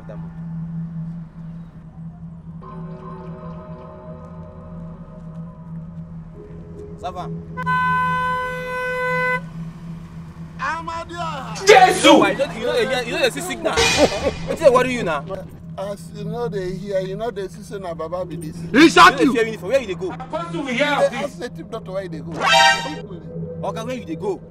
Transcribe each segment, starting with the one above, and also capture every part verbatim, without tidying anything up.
have that motor. Sava. Jesus! You know, you know, you know, you see sick now. What's it worry you now? As you know, they hear, you know, they see na Baba be this. He shot you. Where you they go? What do we hear? Ask the tip doctor where they go. Okay, where you they go?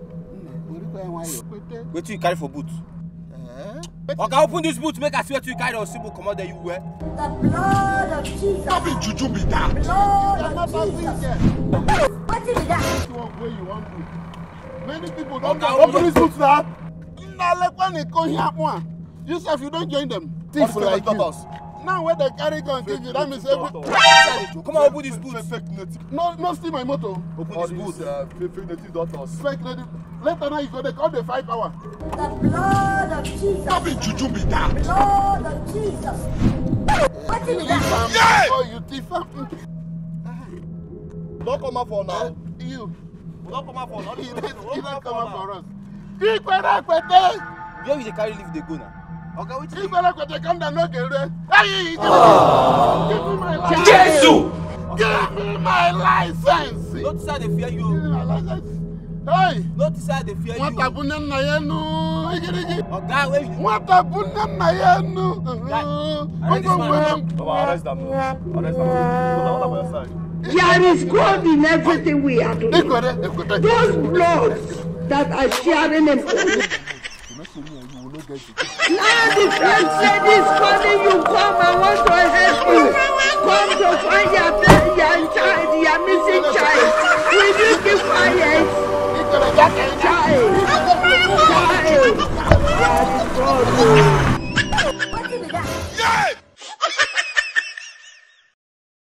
Wait till you carry for boot. Okay, open this boot. Make us swear to you carry or symbol come out there you wear. The blood of Jesus. Stop it, Juju be that. Blood of Jesus. What is that? Where you want to? Many people don't open these boots now. Now let one go here one. You say if you don't join them, thief like you. Now when they carry gun give you, that means every. Come on, open this boots. No, no steal my motor. Open this boots. Fake native daughters. Fake native. Later now you go they call the five power. The blood of Jesus. Stop it, Juju be that. Blood of Jesus. What is that? Yeah! Oh, you thief. Don't come out for now. You. Don't come out for now. You don't come out for us. You better quit there. Where will they carry leave they go now? Okay, which you better quit there. Come down, no get there. Hey, give me my license. Jesus! Give me my license. Not decide they fear you. Give me my license. Hey! Not decide they fear you. What happened na yenu? Okay, where you? What happened na yenu? Arrest this man. Arrest them. Arrest them. There is God in everything we are doing. Those bloods that are sharing them. Now the friend said is coming, you come, I want to help you. Come to find your, your child, your missing child. Will you keep quiet? Child. Child. God is God.